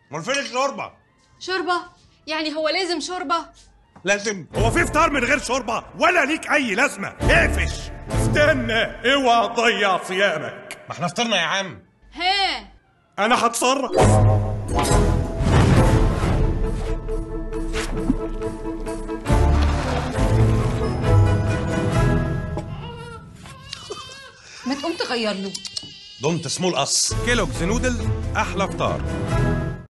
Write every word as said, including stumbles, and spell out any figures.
امال فين الشوربه؟ شوربه؟ يعني هو لازم شوربه؟ لازم؟ هو في فطار من غير شوربه؟ ولا ليك اي لازمه؟ اقفش. استنى، اوعى تضيع صيامك. ما احنا فطرنا يا عم. ها انا هتصرف. ما تقوم تغير له. دونت سمول اس. كيلوجز نودلز، احلى فطار.